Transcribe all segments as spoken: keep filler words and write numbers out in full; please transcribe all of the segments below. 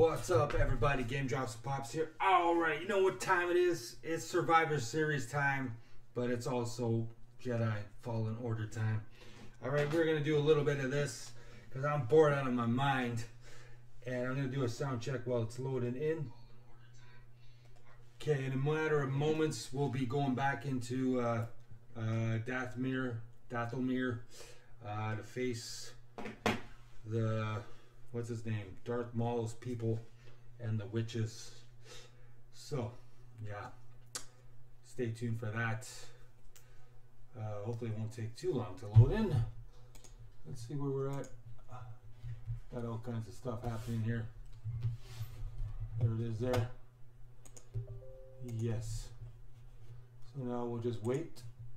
What's up, everybody? Game Drops and Pops here. Alright, you know what time it is? It's Survivor Series time, but it's also Jedi Fallen Order time. Alright, we're going to do a little bit of this because I'm bored out of my mind. And I'm going to do a sound check while it's loading in. Okay, in a matter of moments, we'll be going back into uh, uh, Dathomir, Dathomir uh, to face the... what's his name? Darth Maul's people and the witches. So, yeah. Stay tuned for that. Uh, hopefully it won't take too long to load in. Let's see where we're at. Got all kinds of stuff happening here. There it is there. Yes. So now we'll just wait.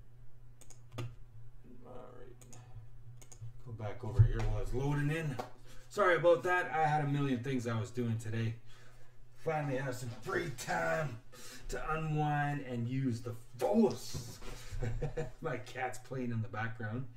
Alright. Go back over here while it's loading in. Sorry about that. I had a million things I was doing today. Finally have some free time to unwind and use the Force. My cat's playing in the background.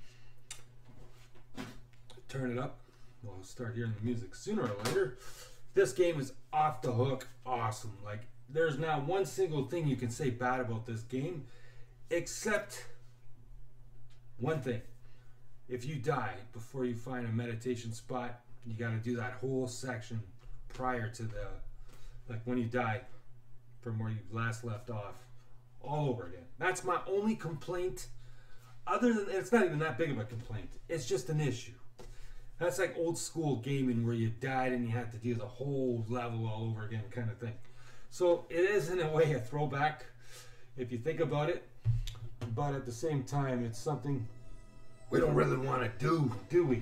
Turn it up. We'll start hearing the music sooner or later. This game is off the hook awesome. Like, there's not one single thing you can say bad about this game, except one thing. If you die before you find a meditation spot, you got to do that whole section prior to the, like when you die from where you last left off, all over again. That's my only complaint. Other than, it's not even that big of a complaint. It's just an issue. That's like old school gaming where you died and you had to do the whole level all over again kind of thing. So it is in a way a throwback if you think about it. But at the same time, it's something we don't really want to do, do we?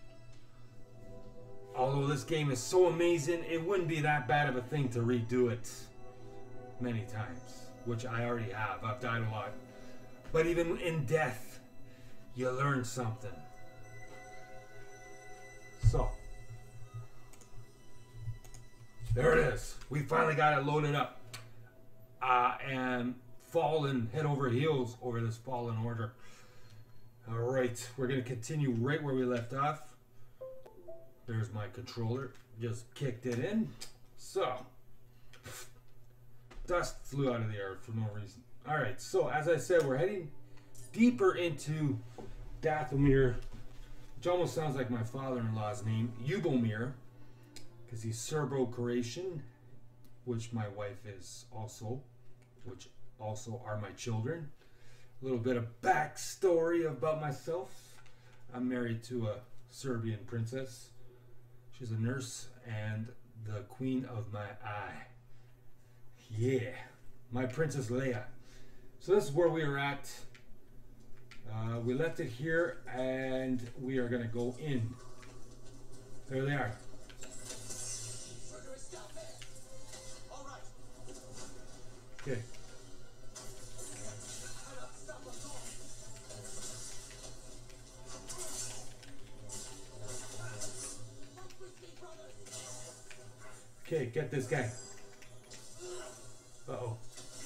Although this game is so amazing, it wouldn't be that bad of a thing to redo it many times, which I already have. I've died a lot. But even in death, you learn something. So, there it is. We finally got it loaded up. Uh, and fallen head over heels over this Fallen Order. Alright, we're going to continue right where we left off. There's my controller. Just kicked it in. So, dust flew out of the air for no reason. Alright, so as I said, we're heading deeper into Dathomir, which almost sounds like my father-in-law's name, Yubomir, because he's Serbo-Croatian, which my wife is also, which also are my children. A little bit of backstory about myself. I'm married to a Serbian princess. She's a nurse and the queen of my eye. Yeah, my Princess Leia. So this is where we are at. Uh, we left it here and we are going to go in. There they are. Okay. Okay, get this guy. Uh-oh.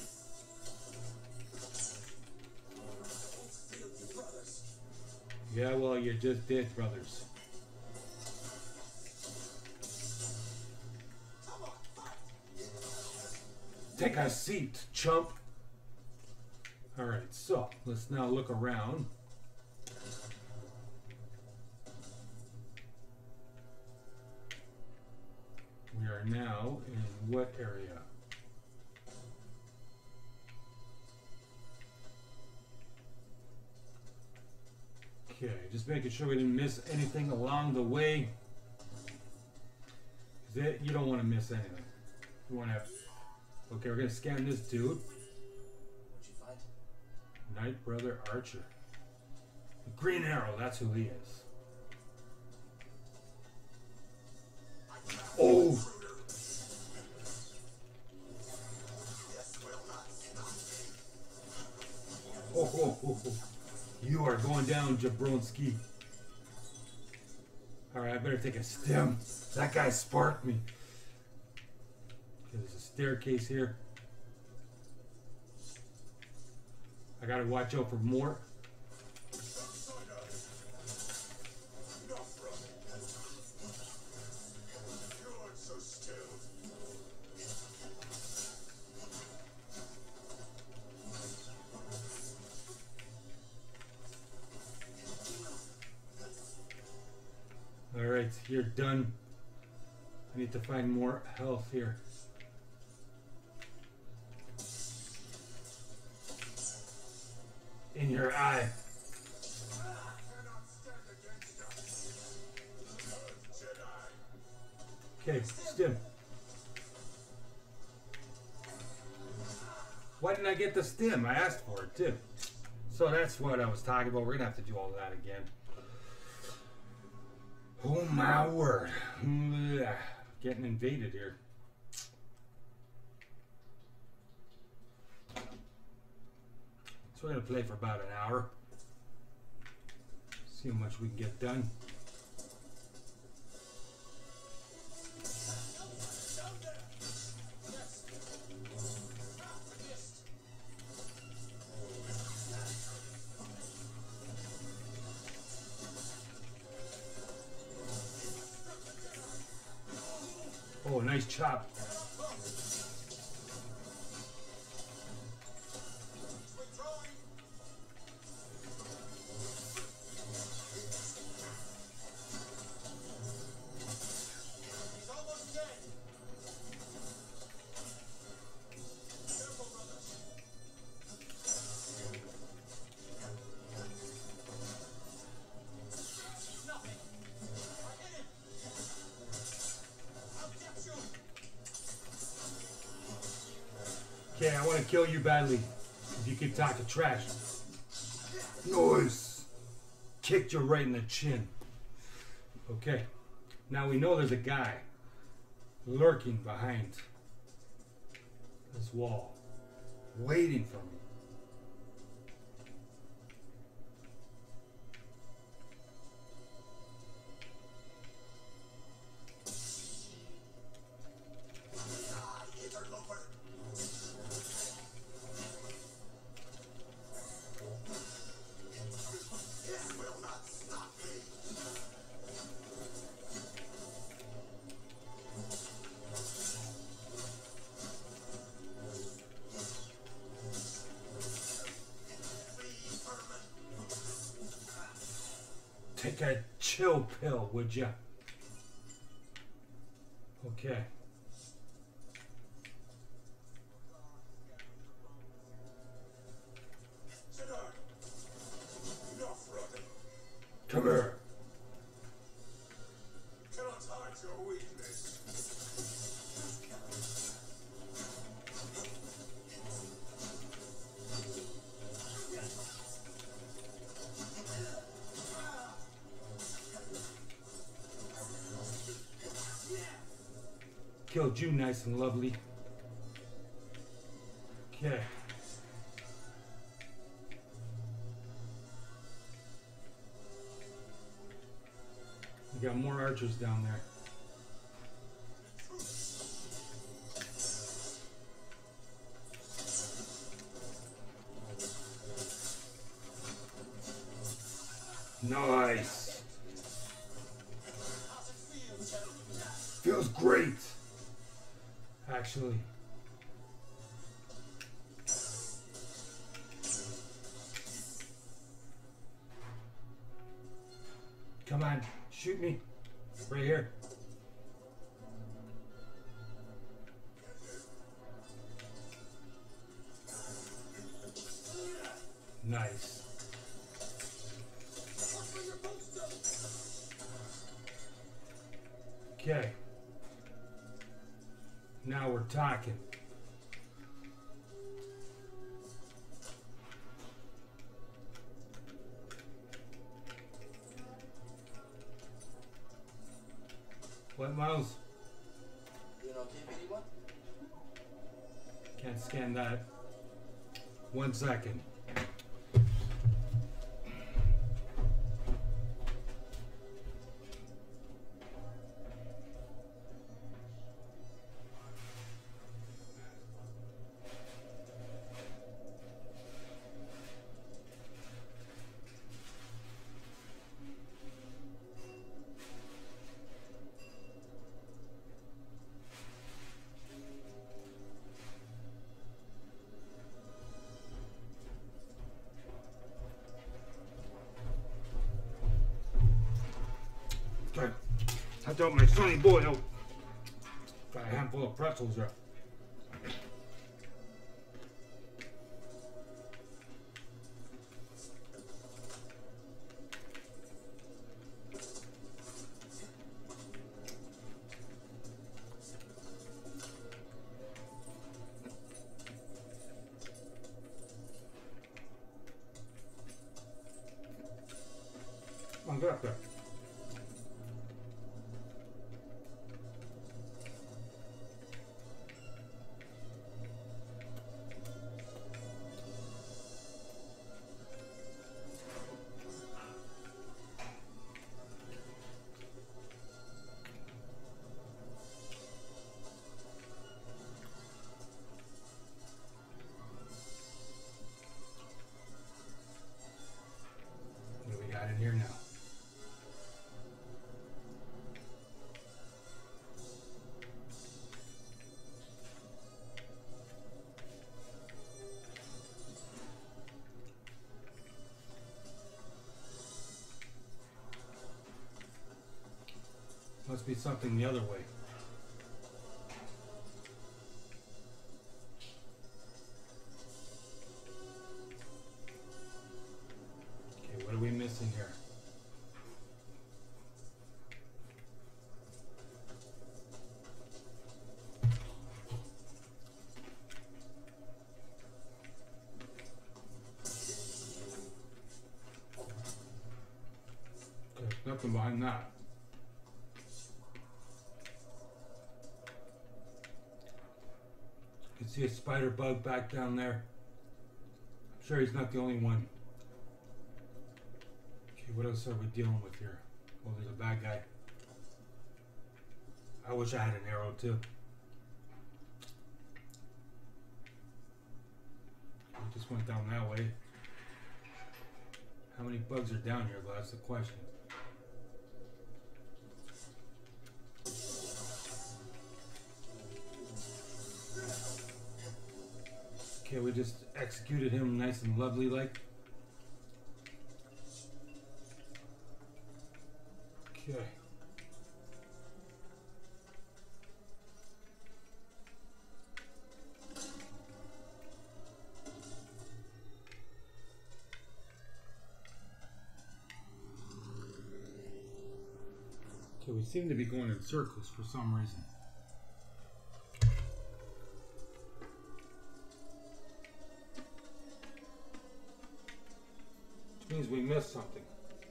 Yeah, well, you just did, brothers. Take a seat, chump. Alright, so let's now look around. We are now in what area? Okay, just making sure we didn't miss anything along the way. That you don't want to miss anything. You want to have. Okay, we're gonna scan this dude. What'd you find? Knight Brother Archer. Green Arrow, that's who he is. Oh! Oh, oh, oh, oh. You are going down, Jabronsky. Alright, I better take a stem. That guy sparked me. Okay, there's a staircase here. I gotta watch out for more. You're done. I need to find more health here. In your eye. Okay, stim. Why didn't I get the stim? I asked for it too. So that's what I was talking about. We're gonna have to do all that again. Oh my word. Getting invaded here. So we're gonna play for about an hour. See how much we can get done. Oh, nice chop. Okay, I want to kill you badly. If you keep talking trash. Nice. Kicked you right in the chin. Okay. Now we know there's a guy lurking behind this wall, waiting for me. Take a chill pill, would ya? Okay. Come here. Cannot hide your weakness. Killed you nice and lovely. Okay. We got more archers down there. Nice. Feels great. Actually. Come on, shoot me. Right here. Nice. Okay. Now we're talking. What, Miles? You know, K P D one? Can't scan that. One second. jumped out my Sonny Boy out. Got a handful of pretzels there. Come on, get up there. What do we got in here now? Must be something the other way. Okay, what are we missing here? Okay, nothing behind that. You can see a spider bug back down there. I'm sure he's not the only one. Okay, what else are we dealing with here? Oh, there's a bad guy. I wish I had an arrow too. We just went down that way. How many bugs are down here? Well, that's the question. Okay, we just executed him nice and lovely like. Okay. Okay, we seem to be going in circles for some reason. Means we missed something.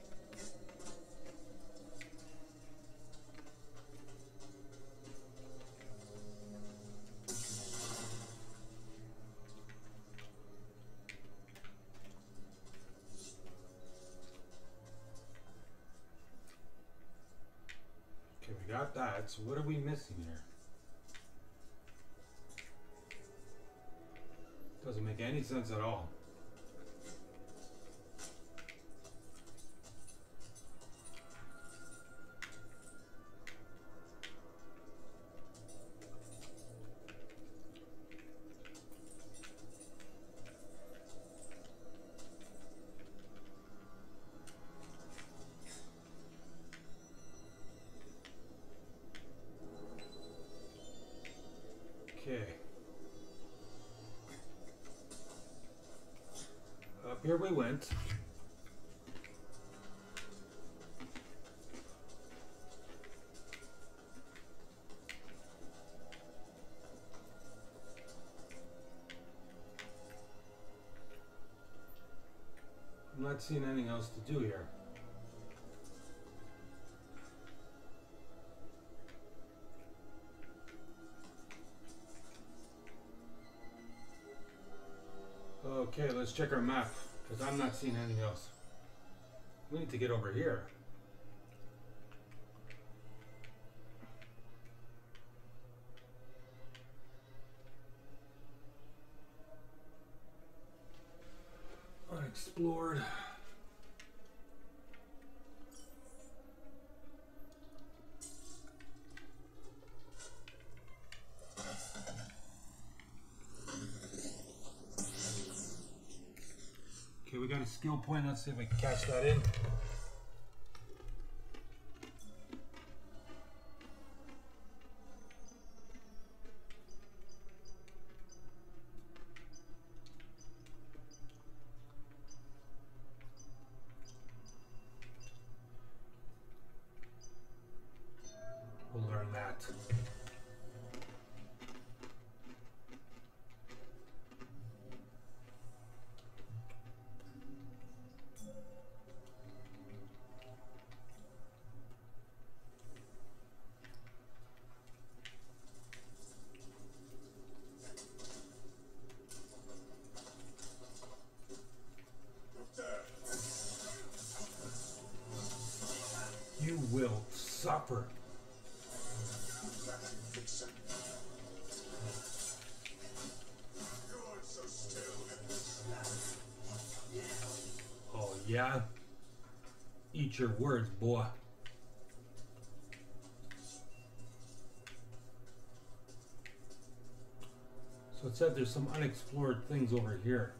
Okay, we got that. So what are we missing here? Doesn't make any sense at all. Okay. Up here we went. I'm not seeing anything else to do here. Okay, let's check our map, because I'm not seeing anything else. We need to get over here. Unexplored. Okay, we got a skill point. Let's see if we can catch that in. tougher. Oh yeah? Eat your words, boy. So it said there's some unexplored things over here.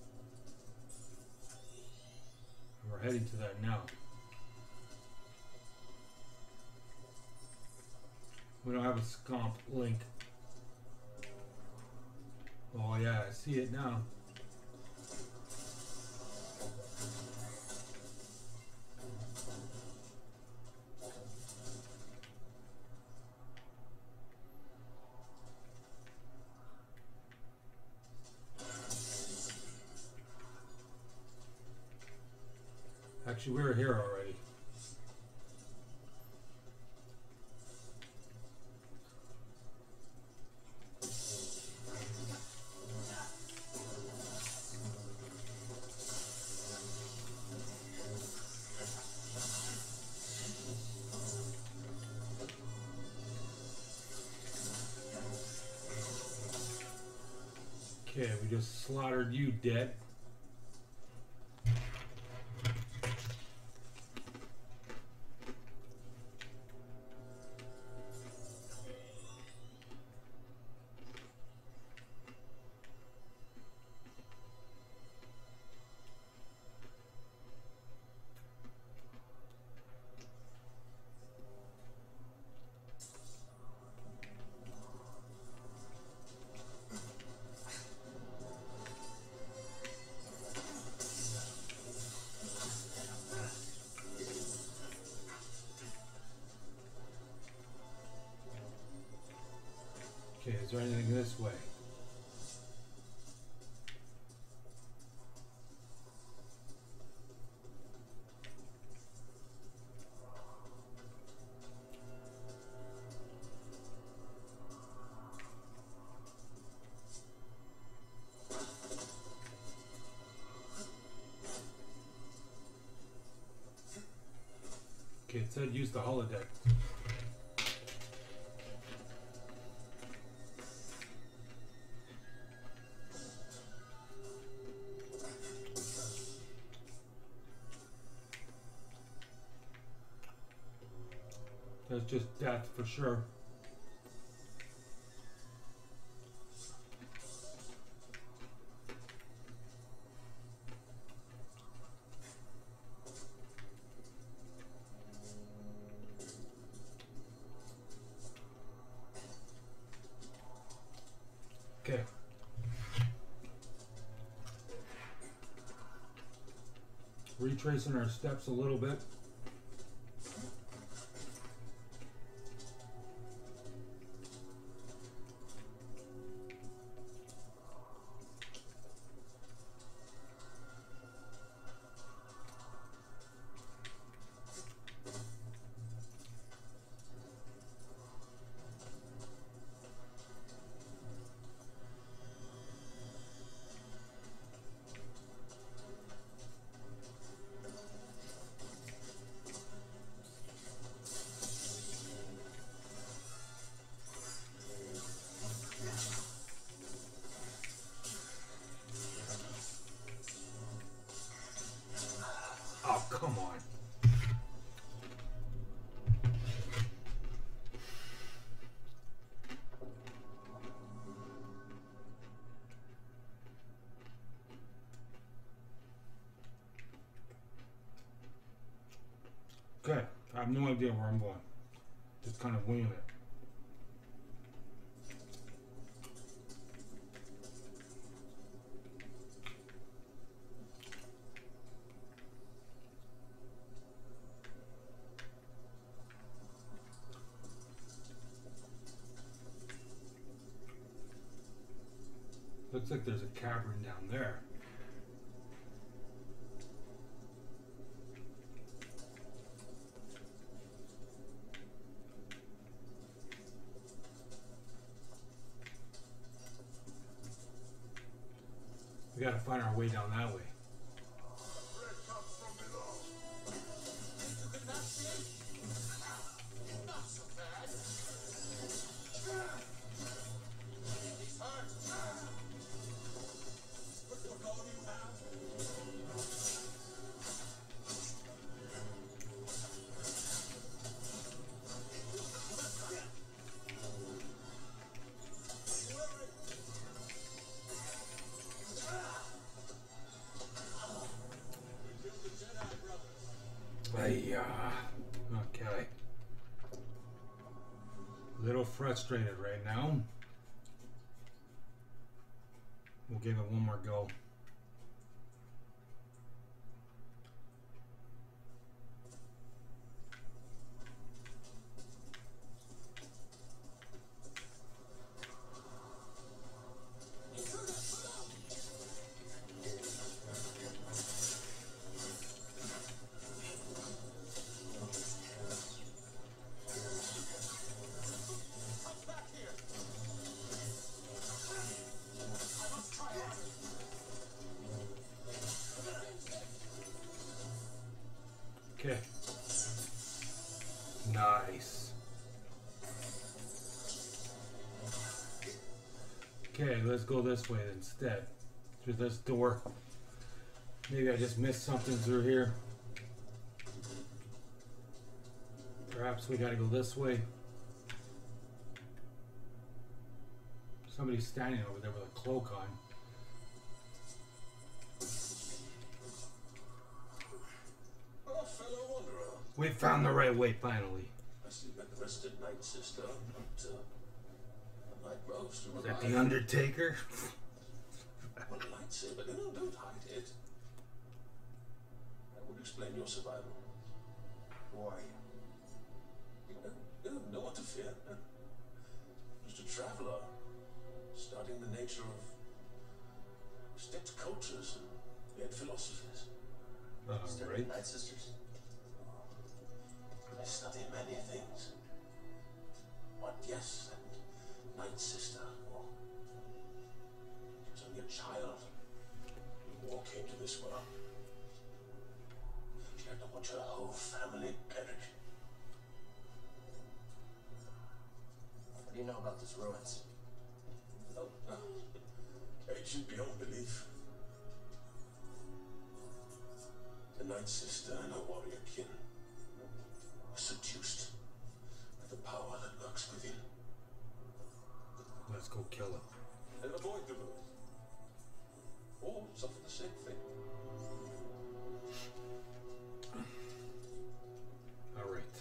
We're heading to that now. We don't have a scomp link. Oh yeah, I see it now. Actually, we were here already. Okay, we just slaughtered you dead. Okay, is there anything this way? Okay, it said use the holodeck. That's just death for sure. Okay. Retracing our steps a little bit. Oh, come on. Okay, I have no idea where I'm going. Just kind of winging it. Looks like there's a cavern down there. We gotta find our way down that way. Ah, okay. A little frustrated right now. We'll give it one more go. Okay. Nice. Okay, let's go this way instead. Through this door. Maybe I just missed something through here. Perhaps we gotta go this way. Somebody's standing over there with a cloak on. We found the right way finally. I see you met the rested Night Sister, but uh, the Night Rose. Is that the Undertaker? Well, lightsaber, no, don't hide it. That would explain your survival. Why? You know, you have no one to fear. Just a traveler, studying the nature of distinct cultures and yet philosophies. Uh, right. Night Sisters? I study many things. But yes, that Night Sister, well, she was only a child when war came to this world. She had to watch her whole family perish. What do you know about these ruins? Oh, uh, ancient beyond belief. The Night Sister and her warrior kin were seduced by the power that lurks within. Let's go kill him. And avoid the ruin. Or suffer the same fate. All right.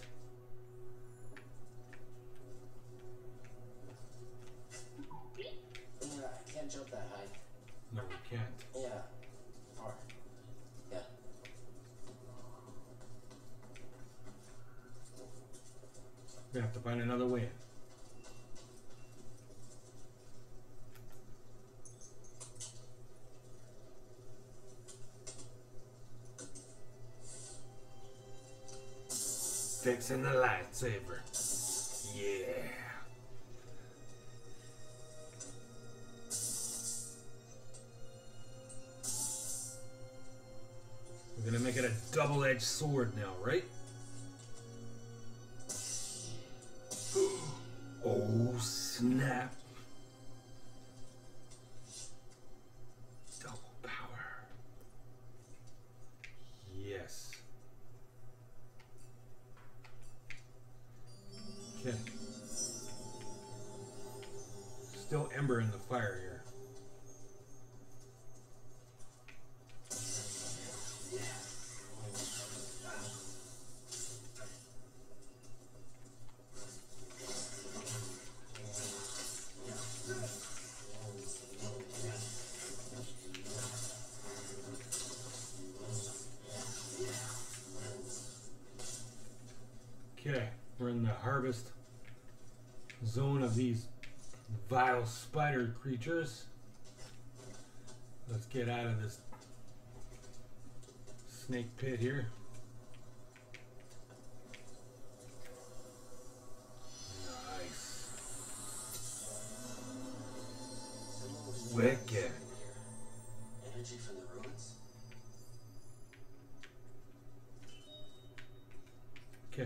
Yeah, I can't jump that high. No, we can't. Yeah. Far. Yeah. We have to find another way in. Fixing the lightsaber. Yeah. We're gonna make it a double-edged sword now, right? Oh, snap. Double power. Yes. Okay. Still ember in the fire here. Okay, we're in the harvest zone of these vile spider creatures. Let's get out of this snake pit here. Nice. Wicked. Energy from the ruins? Okay.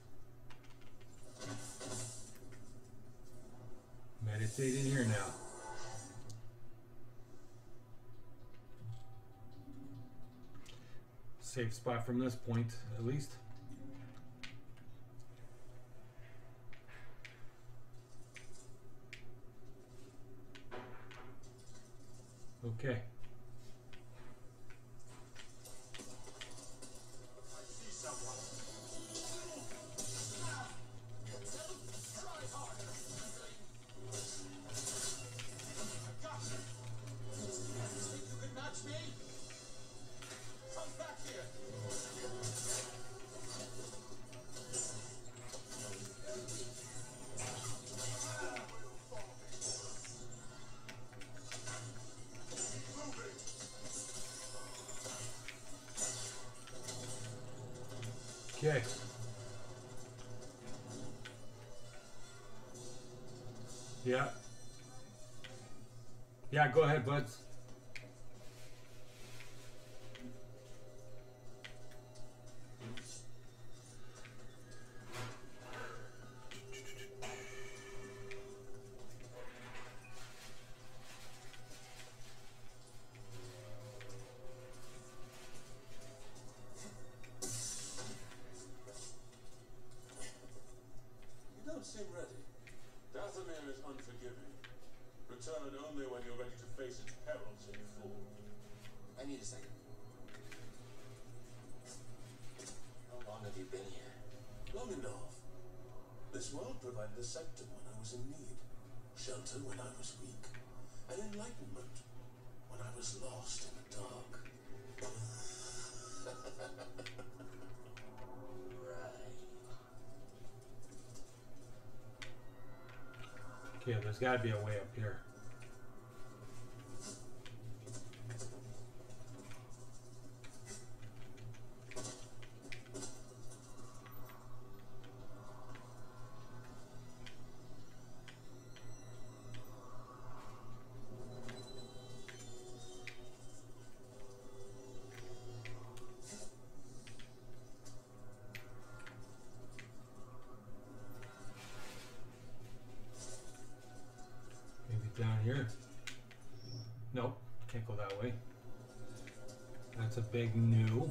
Meditate in here now. Safe spot from this point, at least. Okay. I see someone. Okay. Yeah. Yeah, go ahead, buds. You don't seem ready. Dathomir is unforgiving. Return only when you're ready to face its perils in full. I need a second. How long have you been here? Long enough. This world provided a sector when I was in need, shelter when I was weak, and enlightenment when I was lost in the dark. Right. Okay, there's got to be a way up here. Down here. Nope, can't go that way. That's a big no.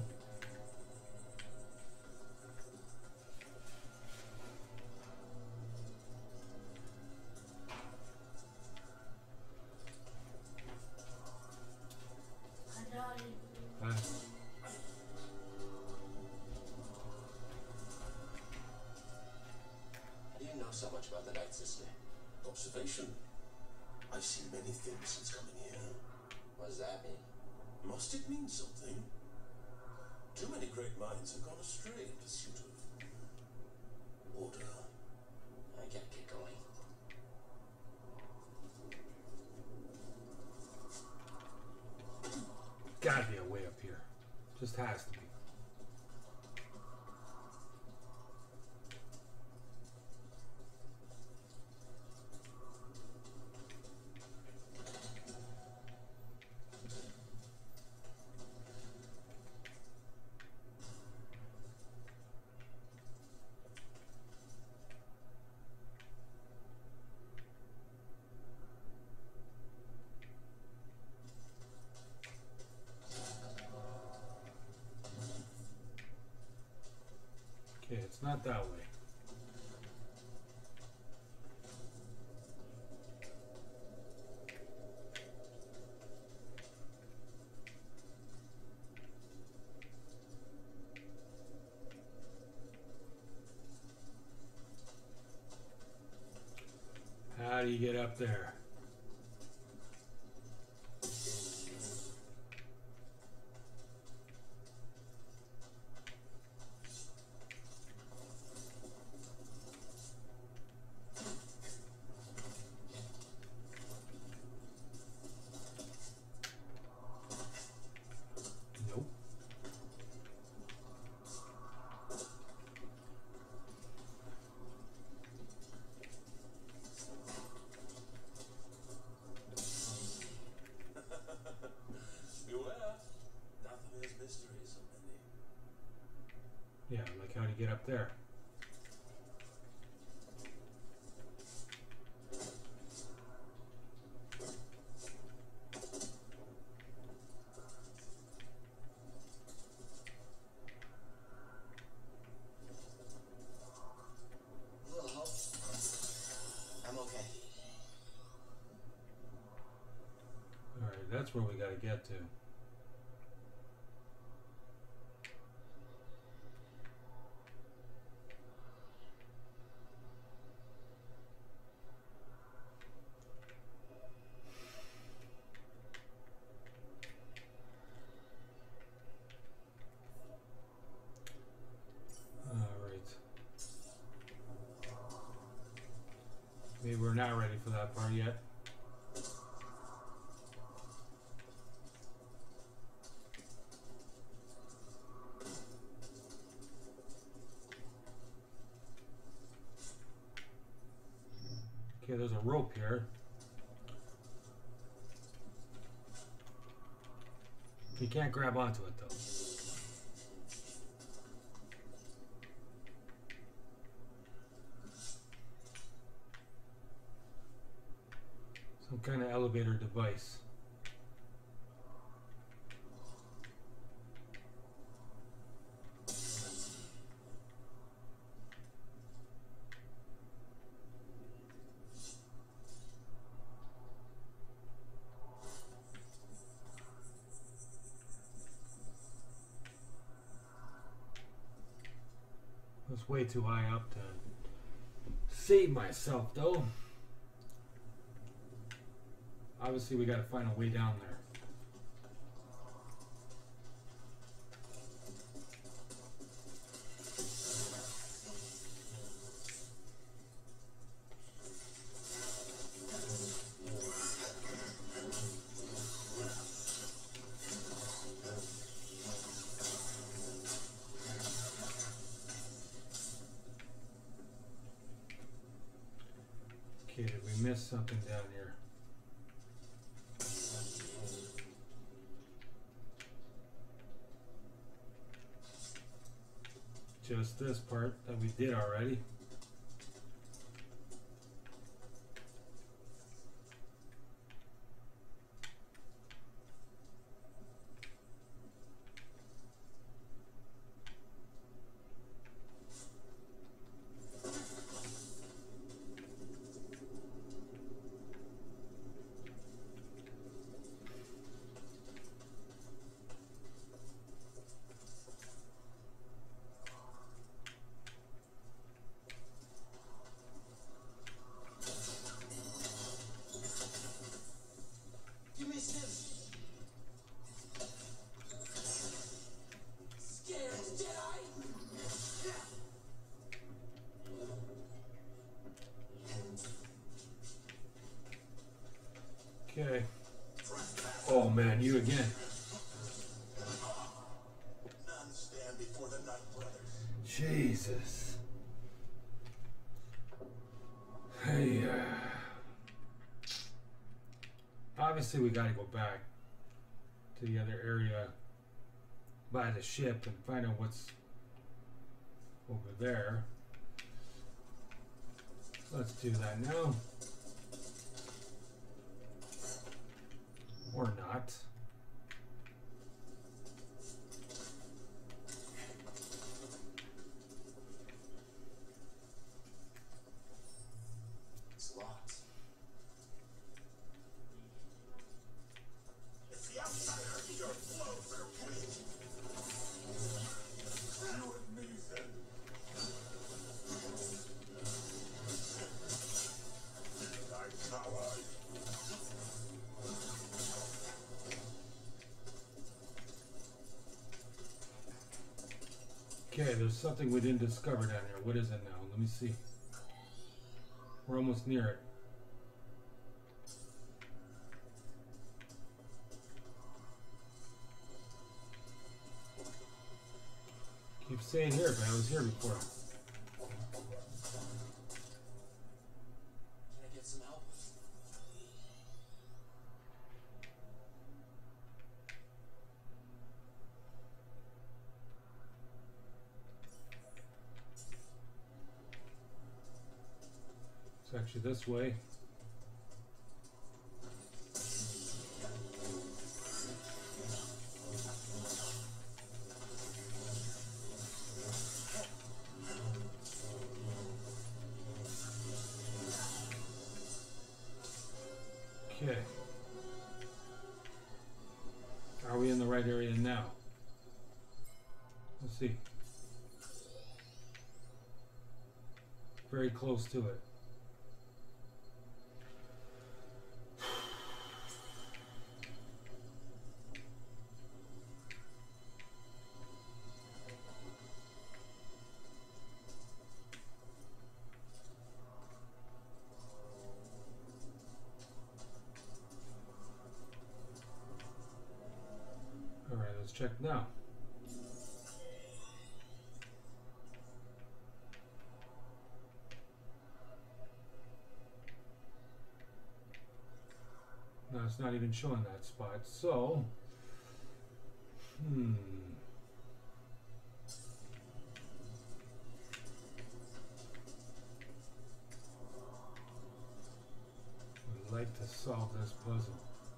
Uh, How do you know so much about the Night Sister? Observation. I've seen many things since coming here. What does that mean? Must it mean something? Too many great minds have gone astray in pursuit of order. I gotta get going. gotta be a way up here. Just has to be. Okay, it's not that way. How do you get up there? Nope. Beware. Dathomir mysteries are many. Yeah, like how do you get up there? A little help. I'm okay. Alright, that's where we gotta get to. Alright. Maybe we're not ready for that part yet. rope here. You can't grab onto it though. Some kind of elevator device. It's way too high up to save myself though. Obviously we gotta find a way down there. Okay, did we miss something down here? Just this part that we did already. Okay. Oh man, you again. None stand before the Night Brothers. Jesus. Hey, uh, obviously we gotta go back to the other area by the ship and find out what's over there. Let's do that now. Or not. It's locked. It's the outsiders. Your blows are weak. You and me, then. Night Tower. Okay, there's something we didn't discover down here. What is it now? Let me see. We're almost near it. Keep saying here, but I was here before. Can I get some help? It's actually this way. Okay. Are we in the right area now? Let's see. Very close to it. Alright, let's check now. No, it's not even showing that spot. So, hmm. We'd like to solve this puzzle.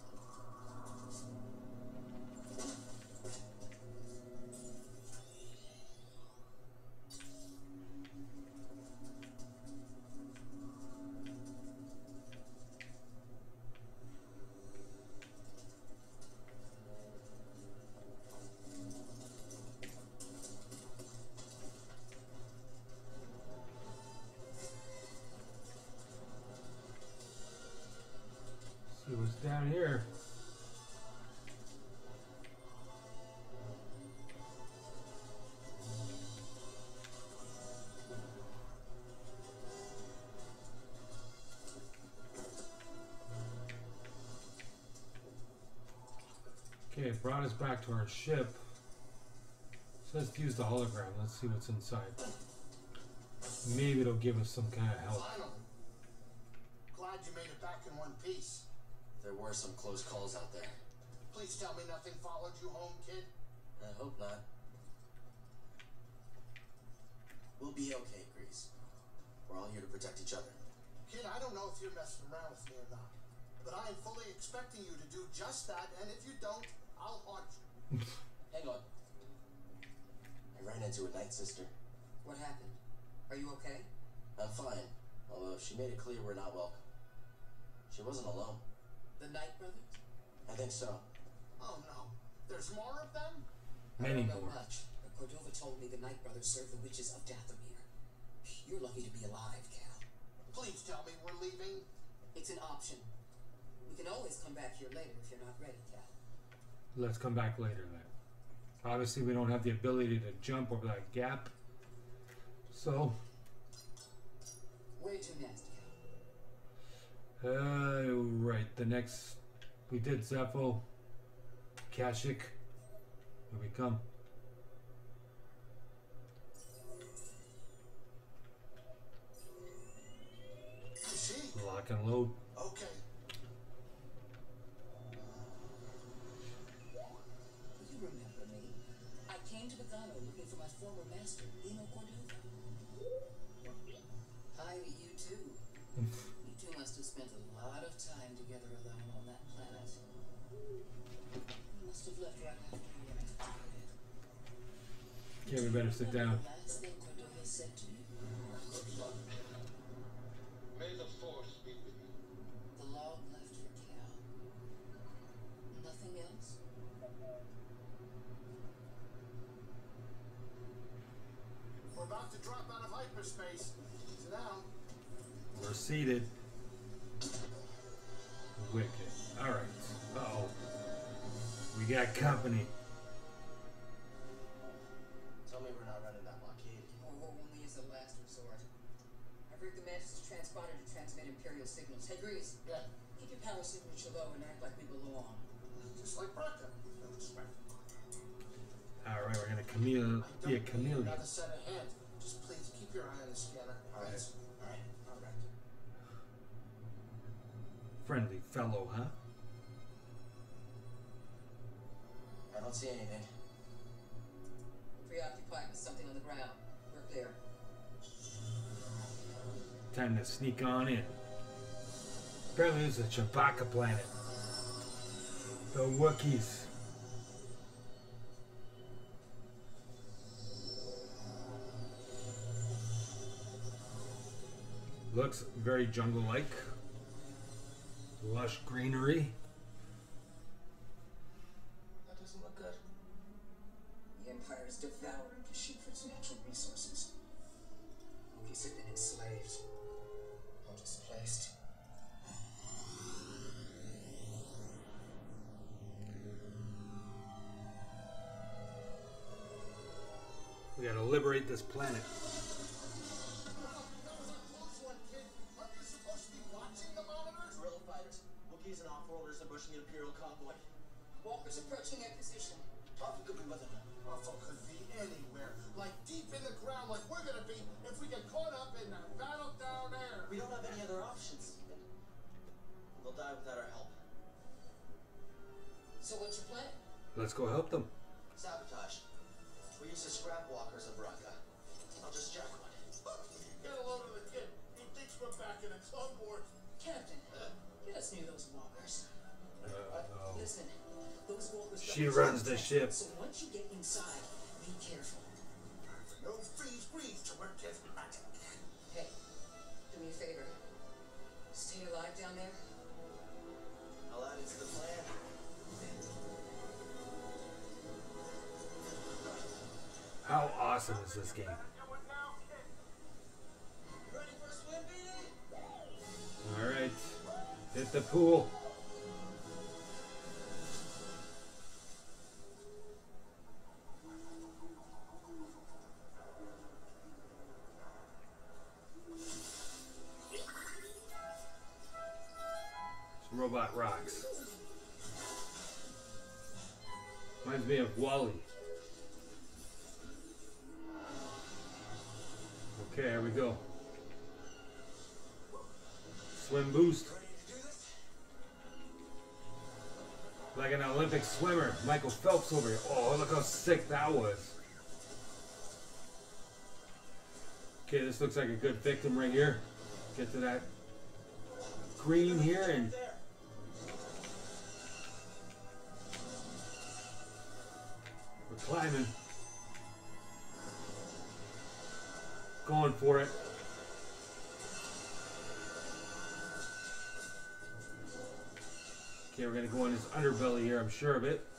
See what's down here. Okay, it brought us back to our ship. So let's use the hologram. Let's see what's inside. Maybe it'll give us some kind of help. Finally. Glad you made it back in one piece. There were some close calls out there. Please tell me nothing followed you home, kid. I hope not. We'll be okay, Grease. We're all here to protect each other. Kid, I don't know if you're messing around with me or not, but I am fully expecting you to do just that, and if you don't, I'll haunt you. Hang on. I ran into a Night Sister. What happened? Are you okay? I'm fine, although she made it clear we're not welcome. She wasn't alone. The Night Brothers? I think so. Oh no, there's more of them? Many I don't know more. much, but Cordova told me the Night Brothers serve the witches of Dathomir. You're lucky to be alive, Cal. Please tell me we're leaving. It's an option. We can always come back here later if you're not ready, Cal. Let's come back later then. Obviously, we don't have the ability to jump over that gap. So, Where to next, Cal? uh, right. The next, we did Zepho, Kashyyyk. Here we come. Is she? Lock and load. Okay. You remember me. I came to Pagano looking for my former master, Eno Cordova. Hi, you too. You two must have spent a lot of time together alone on that planet. You must have left right after you were activated. Okay, we better sit down. The last thing Cordova said to you? Good luck. May the force be with you. The log left for Cal. Nothing else? We're about to drop out of hyperspace. Sit down. We're seated. Wicked. Alright. Uh oh. We got company. Tell me we're not running that blockade. Or only as a last resort. I've rigged the Mantis transponder to transmit Imperial signals. Hey, Grease, Yeah, keep your power signature low and act like we belong. just like Brecca. No respect. Alright, we're gonna chameleon. I Be a don't need chameleon. another set of hands. Just please keep your eye on the scanner. All right. Thanks. All right. All right. Friendly fellow, huh? I don't see anything. Preoccupied with something on the ground. We're clear. Time to sneak on in. Apparently, this is a Chewbacca planet. The Wookiees. Looks very jungle-like. Lush greenery. That doesn't look good. The Empire is devouring Kashyyyk for its natural resources. Wookiees have been enslaved. Or displaced. We gotta liberate this planet. That was a close one, kid. Aren't you supposed to be watching the monitors? Guerrilla fighters. Wookiees and off-worlders ambushing an Imperial convoy. Walkers approaching their position. Alpha could be with them. Alpha could be anywhere, like deep in the ground, like we're gonna be if we get caught up in that battle down there. We don't have any other options. They'll die without our help. So what's your plan? Let's go help them. Sabotage. We use the scrap walkers of Braca. I'll just jack one. Get a load of the kid. He thinks we're back in its on board. Captain, get us near those walkers. Uh-oh. Listen, those walkers. She runs the ship. So once you get inside, be careful. No freeze breathe to work his magic. Hey, do me a favor. Stay alive down there. I'll add it to the plan. How awesome is this game? Ready for a swim, B D? Alright. Hit the pool. Some robot rocks. Reminds me of Wall-E. Okay, here we go. Swim boost. Like an Olympic swimmer. Michael Phelps over here. Oh, look how sick that was. Okay, this looks like a good victim right here. Get to that green here and we're climbing. Going for it. Okay, we're gonna go in his underbelly here, I'm sure of it.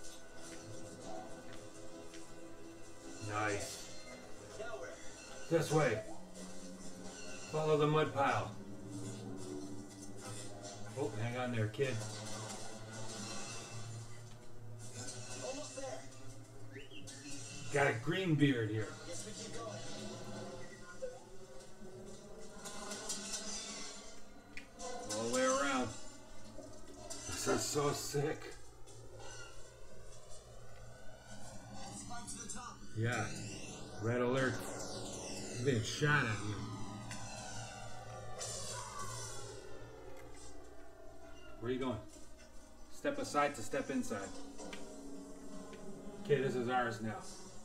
Nice. This way. Follow the mud pile. Oh, hang on there, kid. Almost there. Got a green beard here. Guess we keep going. All the way around. This is so sick. Climb to the top. Yeah. Red alert. You're being shot at you. Where are you going? Step aside to step inside. Okay, this is ours now.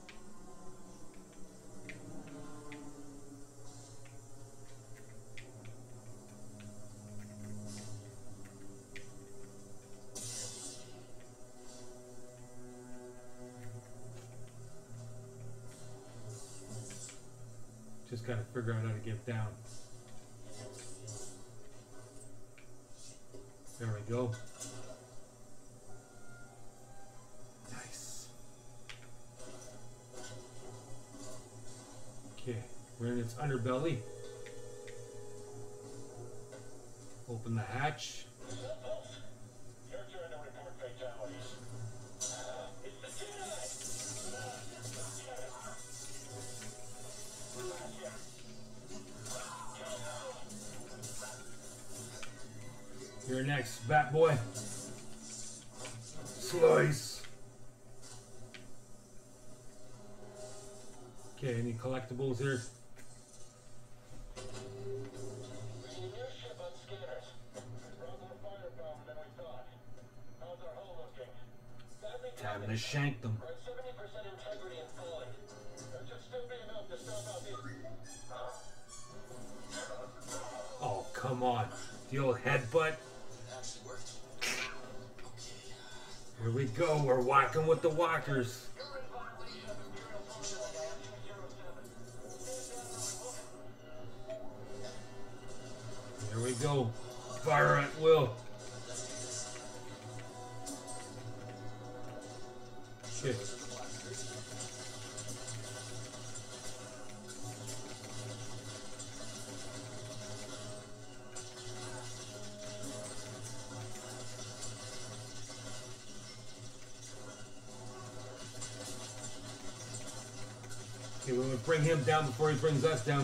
Just gotta figure out how to get down. There we go. Nice. Okay, we're in its underbelly. Open the hatch. You're trying to report fatalities. It's the You're next, Bat Boy. Slice. Okay, any collectibles here? Reading your ship on scanners. Brought more firepower than we thought. How's our hull looking? Badly Time to shank them. We're at seventy percent integrity and falling. There should still be enough to stop out these. Oh, come on. The old headbutt. Actually worked. Here we go. We're walking with the walkers. Here we go. Fire at will. Shit. Okay, we'll bring him down before he brings us down.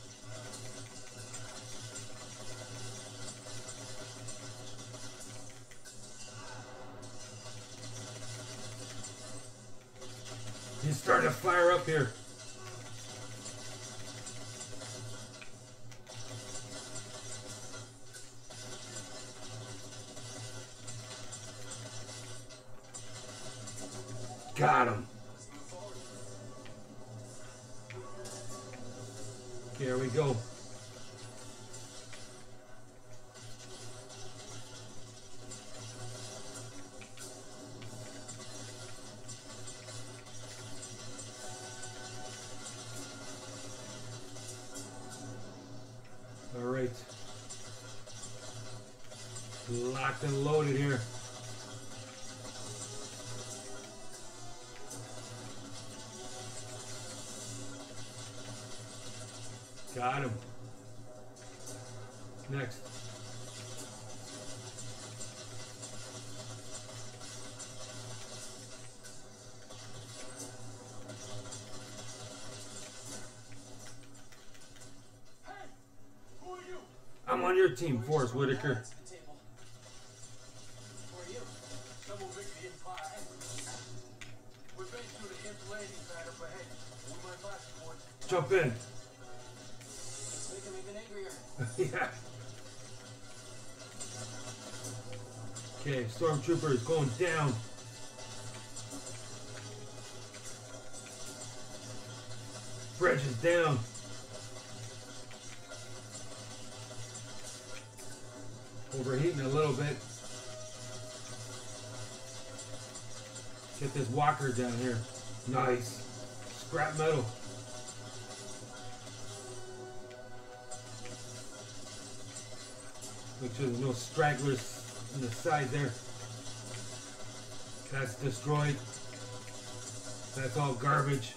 He's starting to fire up here. Got him. Here we go. All right. Locked and loaded here. Got him. Next. Hey, who are you? I'm on your team, Forrest Whitaker. Who are you? Double victory Empire. We're based through the Imp landing pad up ahead. We might buy support. Jump in. Let's make him even angrier. Yeah. Okay, stormtrooper is going down. Bridge is down. Overheating a little bit. Get this walker down here. Nice. Scrap metal. Make sure there's no stragglers on the side there. That's destroyed. That's all garbage.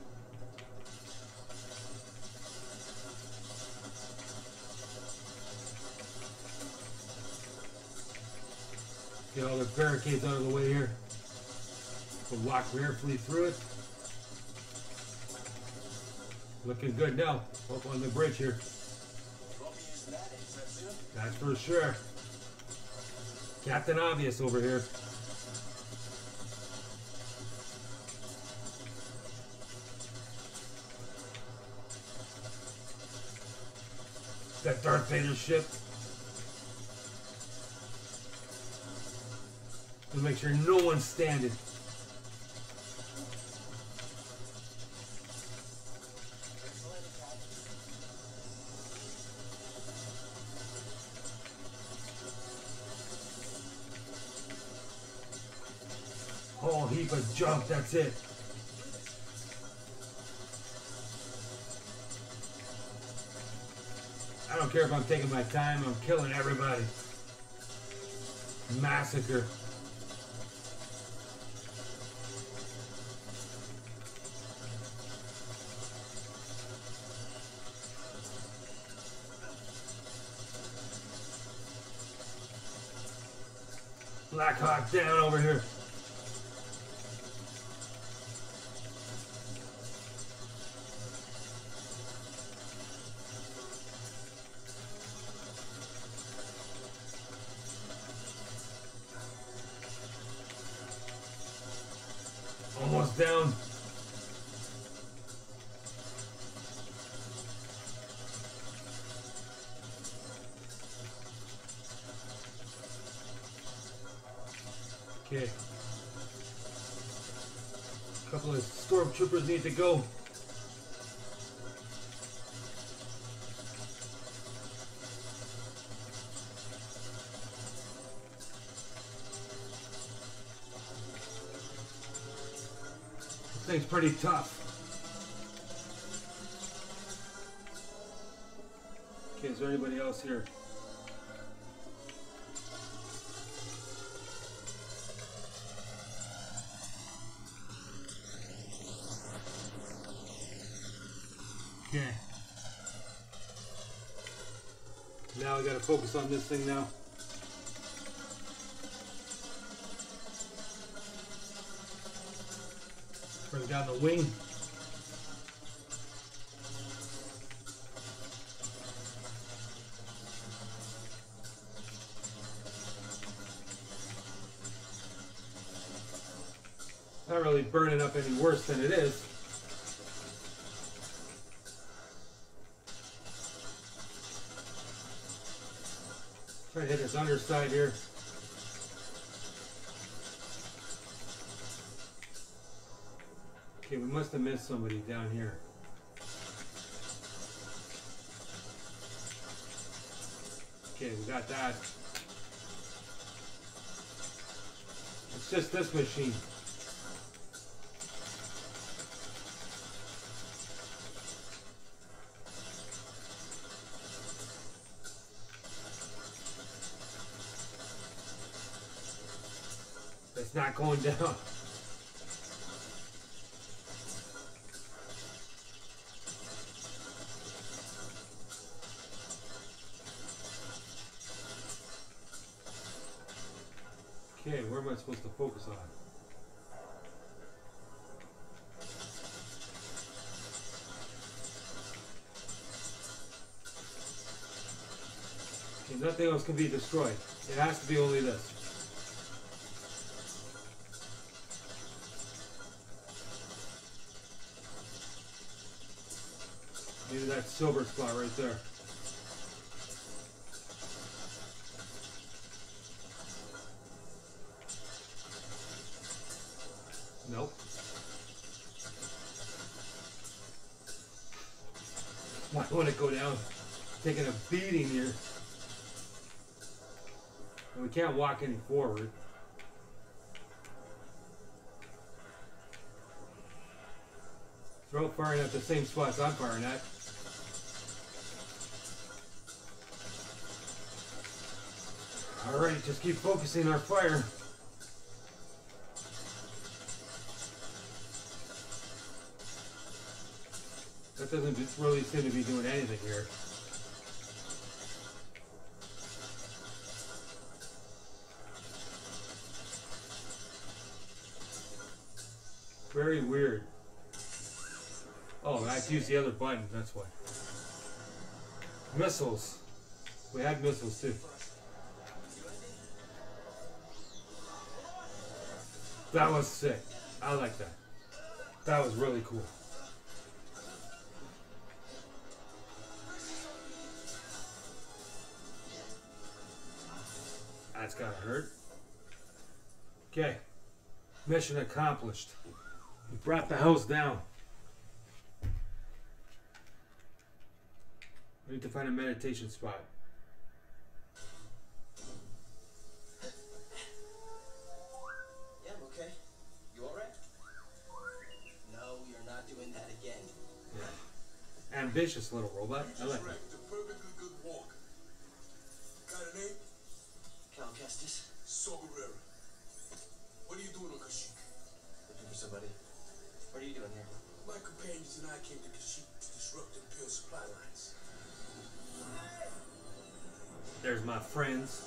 Get all the barricades out of the way here. We'll walk carefully through it. Looking good now. Up on the bridge here. Won't be using that anytime soon. That's for sure. Captain Obvious over here. That Darth Vader ship. To make sure no one's standing. Whole heap of junk, that's it. I don't care if I'm taking my time, I'm killing everybody. Massacre. Black Hawk down over here. Almost down. Okay. A couple of stormtroopers need to go. This thing's pretty tough. Okay, is there anybody else here? Okay. Now I gotta focus on this thing now. Bring down the wing. Not really burning up any worse than it is. Try to hit his underside here. Okay, we must have missed somebody down here. Okay, we got that. It's just this machine. It's not going down. Okay, where am I supposed to focus on? Okay, nothing else can be destroyed. It has to be only this. Maybe that silver spot right there. Nope. Might want to go down, taking a beating here. And we can't walk any forward. Throw firing at the same spots I'm firing at. Alright, just keep focusing our fire. That doesn't really seem to be doing anything here. Very weird. Oh, I have to use the other button, that's why. Missiles. We had missiles too. That was sick. I like that. That was really cool. That's gotta hurt. Okay. Mission accomplished. We brought the house down. We need to find a meditation spot. Yeah, I'm okay. You alright? No, you're not doing that again. Yeah. Ambitious little robot. I like that. A perfectly good walk. Got a name? Cal Kestis? Saw Gerrera. What are you doing on Kashyyyk? Looking for somebody. What are you doing here? My companions and I came to Kashyyyk to disrupt Imperial supply lines. There's my friends.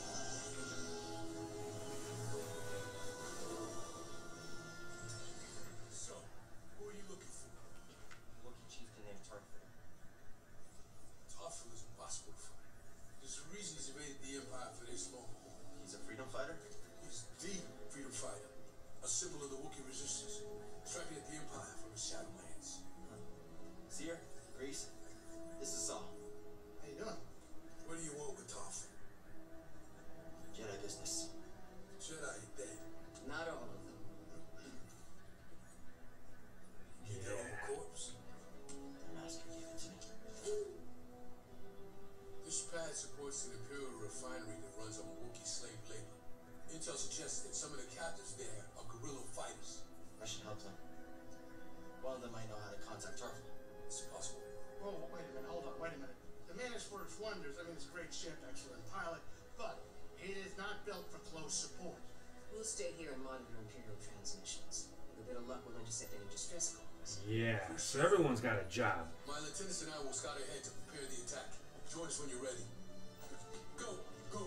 So, who are you looking for? Wookiee chieftain named Tarful. Tarful is impossible to find. There's a reason he's evaded the Empire for this long. He's a freedom fighter? He's the freedom fighter, a symbol of the Wookiee resistance, striking at the Empire from the Shadowlands. Huh. Seer, Grease, this is Saul. How you doing? What do you want with Tarful? Jedi business. Jedi dead. Not all of them. He dead on the corpse. The master gave it to me. This pad supports an Imperial refinery that runs on Wookiee slave labor. Intel suggests that some of the captives there are guerrilla fighters. I should help them. One of them might know how to contact Tarful. It's possible. Oh, wait a minute, hold on, wait a minute. The Manus works wonders. I mean, it's a great ship, excellent pilot, but it is not built for close support. We'll stay here and monitor Imperial transmissions. With a bit of luck, we'll intercept any distress calls. Yeah, so everyone's got a job. My lieutenants and I will scout ahead to prepare the attack. Join us when you're ready. Go, go.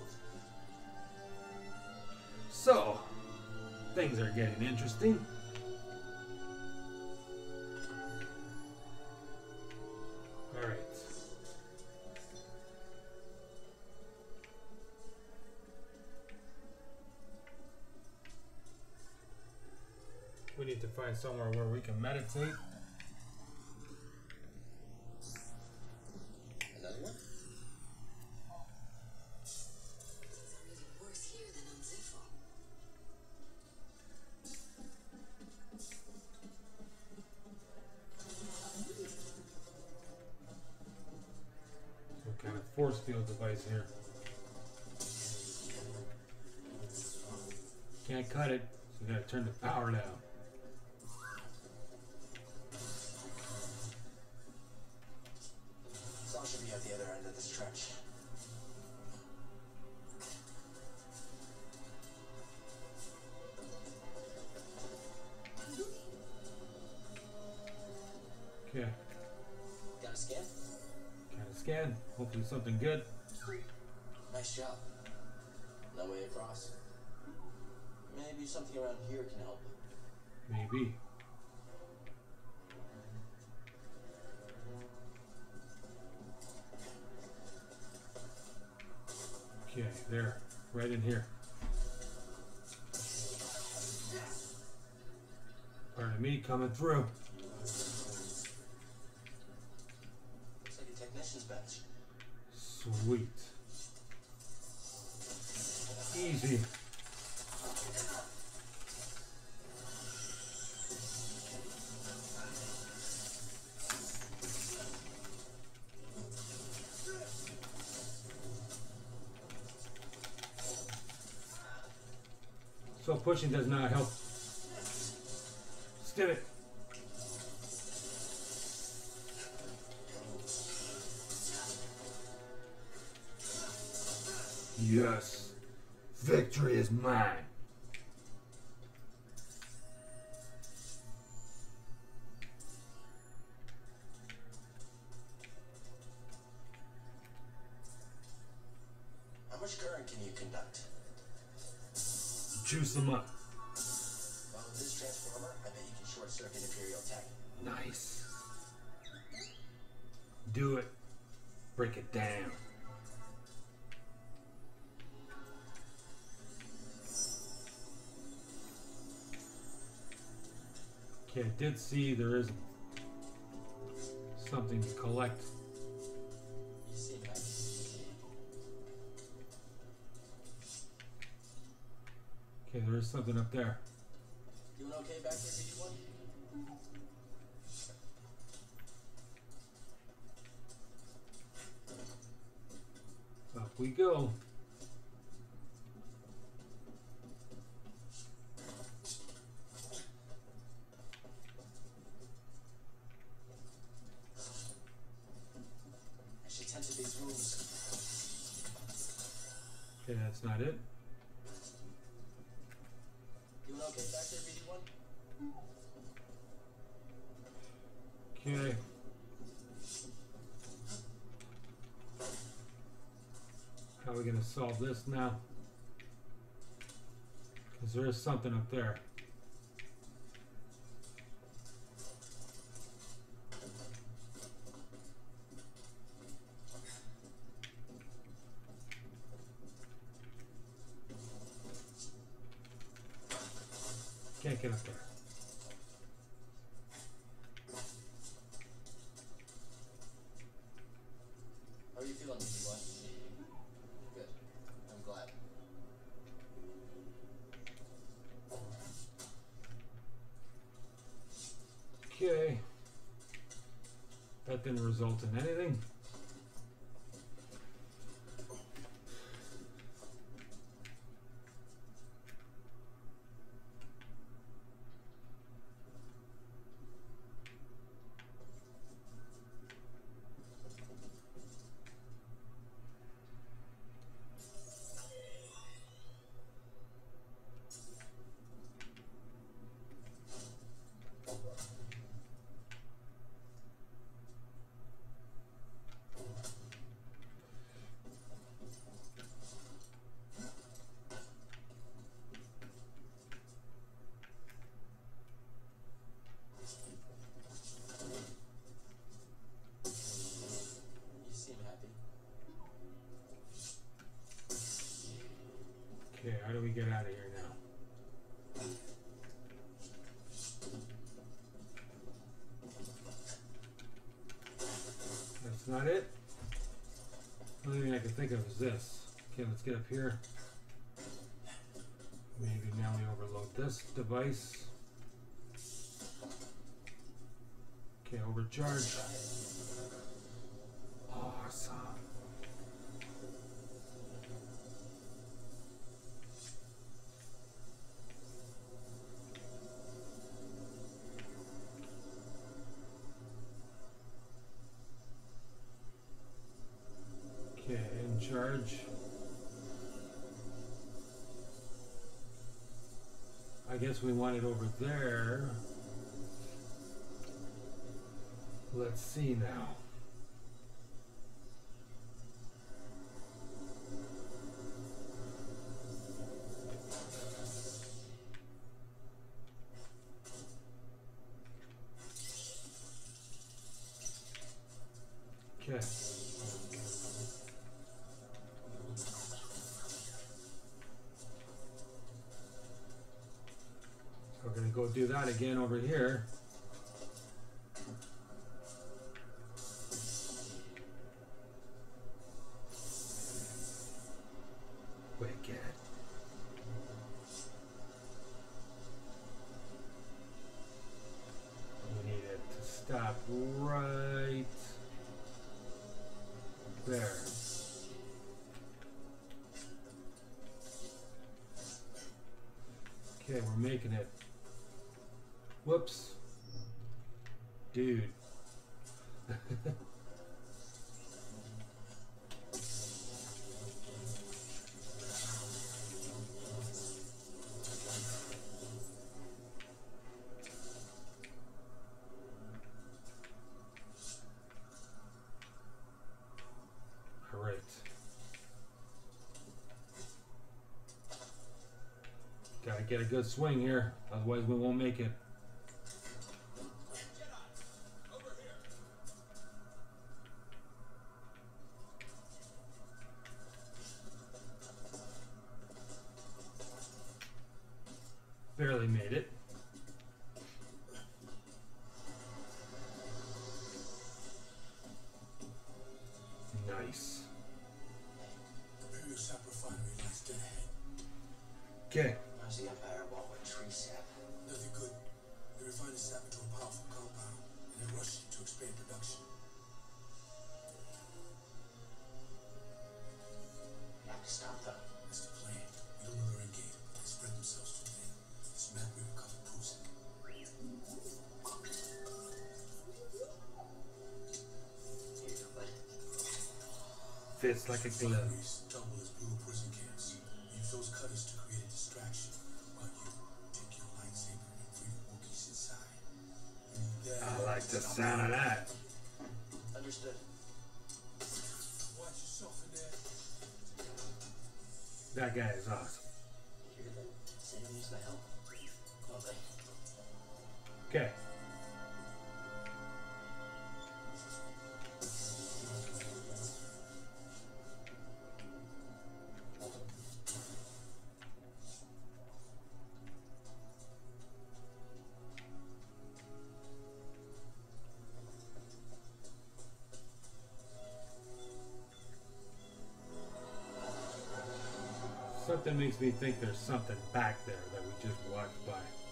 So, things are getting interesting. Alright. We need to find somewhere where we can meditate. Another one? Things are really worse here than on Zephyr. field device here. Can't cut it, so we gotta turn the power down. Saw should be at the other end of the stretch. Okay. Got a scan? Kind of scan. Hopefully something good. Nice job. No way across. Maybe something around here can help. Maybe. Okay, there. Right in here. Pardon me, coming through. Looks like a technician's bench. Sweet. Easy. So pushing does not help. Stim it. Yes. Victory is mine. How much current can you conduct? Juice them up. Well, with this transformer, I bet you can short circuit Imperial tech. Nice. Do it. Break it down. Okay, I did see there is something to collect. You see that? Okay, there is something up there. Doing okay back there, B D one? Up we go. Actually tented these rooms. Okay, that's not it. Doing okay back there, B D one? Okay. How are we going to solve this now? Because there is something up there. Can't get up there. How are you feeling, B D one? Good. I'm glad. Okay. That didn't result in anything. You seem happy. Okay, how do we get out of here now? That's not it. The only thing I can think of is this. Okay, let's get up here. Maybe now we overload this device. Okay, overcharge. Awesome. charge. I guess we want it over there. Let's see now. Okay. We're going to go do that again over here. Wicked. We need it to stop right there. Okay, we're making it. Whoops. Dude. All right. Gotta get a good swing here, otherwise we won't make it. Barely made it. Nice. Imperial sap refinery lies dead ahead. Okay. How's the Empire want with tree sap? Nothing good. They refine the sap into a powerful compound, and then rush it to expand production. You have to stop them. That's the plan. We don't know their end game. They spread themselves too thin. This map we recovered proves it. Here you go, bud. Fits like a glove. Factories double as brutal prison camps. Use those cutters to create a distraction, while you take your lightsaber and free the Wookiees inside. I like the sound of that. Understood. Watch yourself in there. That guy is awesome. Hear them? Say no needs my help. Come on, buddy. Okay. Something makes me think there's something back there that we just walked by.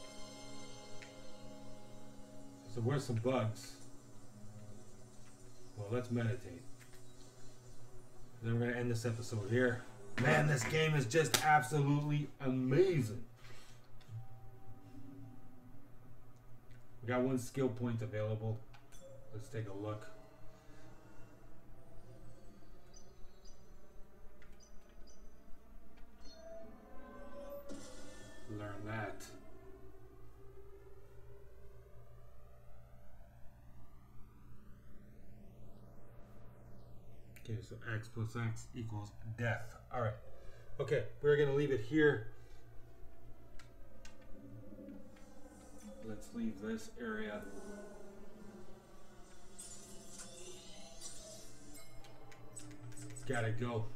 So where's some bugs? Well, let's meditate. Then we're gonna end this episode here. Man, this game is just absolutely amazing. We got one skill point available. Let's take a look. Learn that. Okay, so X plus X equals death. All right. Okay, we're going to leave it here. Let's leave this area. Gotta go.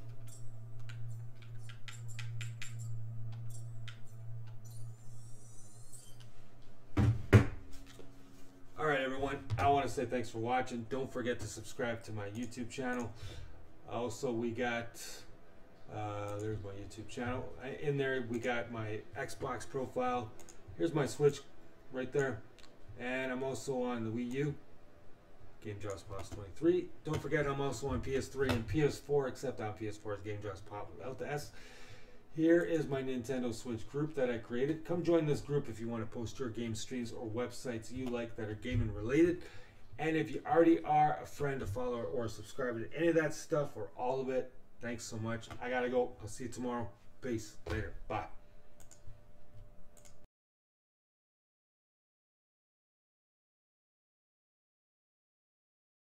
Alright everyone, I want to say thanks for watching. Don't forget to subscribe to my YouTube channel. Also, we got, uh, there's my YouTube channel. In there, we got my Xbox profile. Here's my Switch right there. And I'm also on the Wii U. GameJoss Pops twenty-three. Don't forget I'm also on P S three and P S four, except on P S four is GameJoss Pop without the S. Here is my Nintendo Switch group that I created. Come join this group if you want to post your game streams or websites you like that are gaming related. And if you already are a friend, a follower, or a subscriber to any of that stuff or all of it, Thanks so much. I gotta go. I'll see you tomorrow. Peace. Later. Bye.